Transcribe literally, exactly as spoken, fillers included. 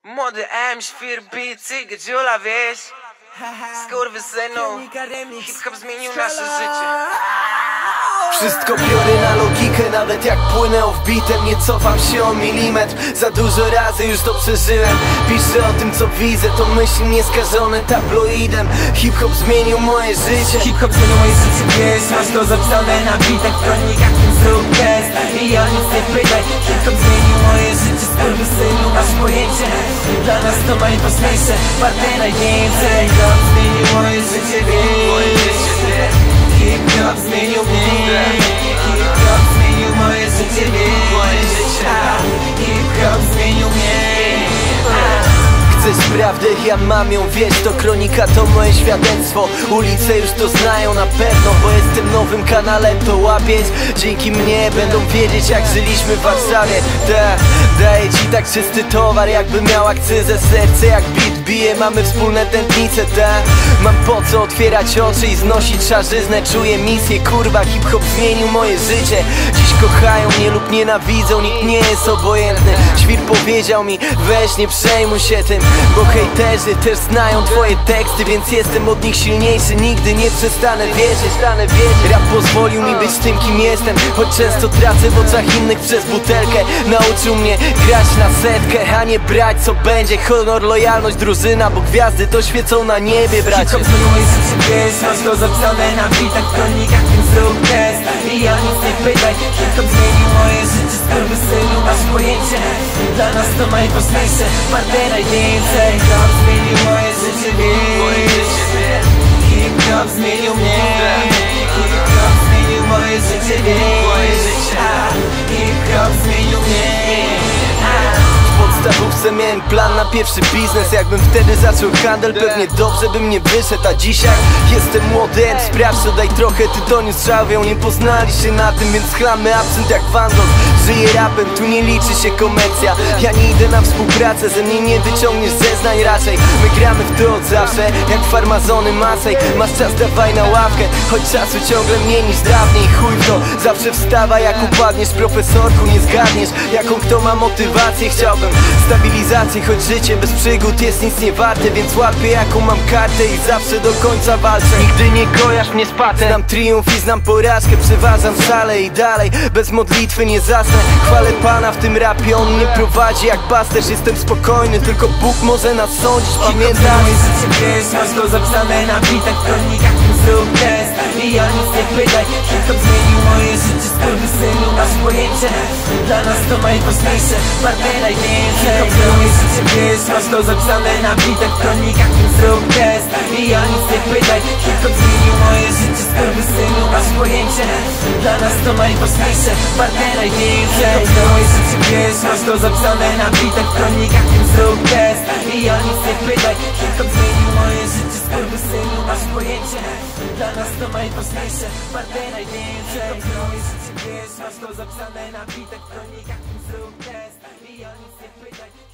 Młody M, świr, beat, cygy, dziula, wiesz? Skurwysynu, hip-hop zmienił nasze życie. Wszystko biorę na logikę, nawet jak płynę off-beatem. Nie cofam się o milimetr, za dużo razy już to przeżyłem. Piszę o tym co widzę, to myśli nieskażone tabloidem. Hip-hop zmienił moje życie. Hip-hop zmienił moje życie, wiesz, masz to zapisane na bitach, w kronikach, tym zrób test. I ja nic nie pytaj, hip-hop zmienił moje życie. Skurwysynu, masz pojęcie, dla nas to najważniejsze, party najwięcej. Hip-hop zmienił moje życie, wiesz. Hip-hop zmienił mnie. Hip-hop zmienił moje życie, wiesz. Hip-hop zmienił mnie. Chcesz prawdę? Ja mam ją, wiesz, to kronika, to moje świadectwo. Ulice już to znają na pewno, bo jestem nowym kanale, to łapieć. Dzięki mnie będą wiedzieć, jak żyliśmy w Warszawie. Da, daję ci tak czysty towar, jakby miał akcyzę. Serce jak beat bije, mamy wspólne tętnice, da. Mam po co otwierać oczy i znosić szarzyznę. Czuję misję, kurwa, hip-hop zmienił moje życie. Dziś kochają mnie lub nienawidzą, nikt nie jest obojętny. Świr powiedział mi, weź nie przejmuj się tym, bo hejterzy też znają twoje teksty, więc jestem od nich silniejszy, nigdy nie przestanę wierzyć. Rap pozwolił mi być tym, kim jestem, choć często tracę w oczach innych przez butelkę. Nauczył mnie grać na setkę, a nie brać co będzie. Honor, lojalność, drużyna, bo gwiazdy to świecą na niebie, bracie. Hip-hop zmienił moje życie, wiesz, masz to zapisane na bitach, w kronikach, tym zrób test. I ja nic nie pytaj, hip-hop zmienił moje życie. Skurwysynu, masz pojęcie, dla nas to najważniejsze, party najwięcej. Hip-hop zmienił moje życie, wiesz. Hip-hop zmienił mnie. Hip-hop zmienił moje życie, wiesz. Hip-hop zmienił mnie. W podstawówce miałem plan na pierwszy biznes. Jakbym wtedy zaczął handel, pewnie dobrze bym nie wyszedł. A dzisiaj jestem młody, sprawdź to, daj trochę tytoniu strzałwią. Nie poznali się na tym, więc chlamy absynt jak Van Gogh. Żyję rapem, tu nie liczy się komercja. Ja nie idę na współpracę, ze mnie nie wyciągniesz zeznań raczej. My gramy w to od zawsze, jak farmazony Masej. Masz czas, dawaj na ławkę, choć czasu ciągle mniej niż dawniej. Chuj w to, zawsze wstawa jak upadniesz. Profesorku, nie zgadniesz, jaką kto ma motywację. Chciałbym stabilizację, choć życie bez przygód jest nic nie warte. Więc łapię jaką mam kartę i zawsze do końca walczę. Nigdy nie kojarz mnie z patem. Znam triumf i znam porażkę, przeważam salę i dalej. Bez modlitwy nie zasnę, chwalę Pana w tym rapie. On mnie prowadzi jak pasterz, jestem spokojny, tylko Bóg może nas sądzić, pamiętaj. Moje życie, wiesz, masz to zapisane na bitach, w kronikach, tym zrób test. I ja nic nie pytaj, hip-hop zmienił moje życie. Skurwysynu, masz pojęcie, dla nas to najważniejsze, party najwięcej. Hip-hop zmienił moje życie, wiesz, masz to zapisane na bitach, w kronikach, tym zrób test. I ja nic nie pytaj, hip-hop zmienił moje życie. Skurwysynu, masz pojęcie, dla nas to najważniejsze, party najwięcej. Hip-hop zmienił moje życie, wiesz, masz to zapisane na bitach, w kronikach, tym zrób test. I ja nic nie pytaj, hip-hop zmienił moje życie. Skurwysynu, masz pojęcie, dla nas to najważniejsze, party najwięcej. Hip-hop zmienił moje życie, wiesz, masz to zapisane na bitach, w kronikach, tym zrób test. I ja nic nie pytaj.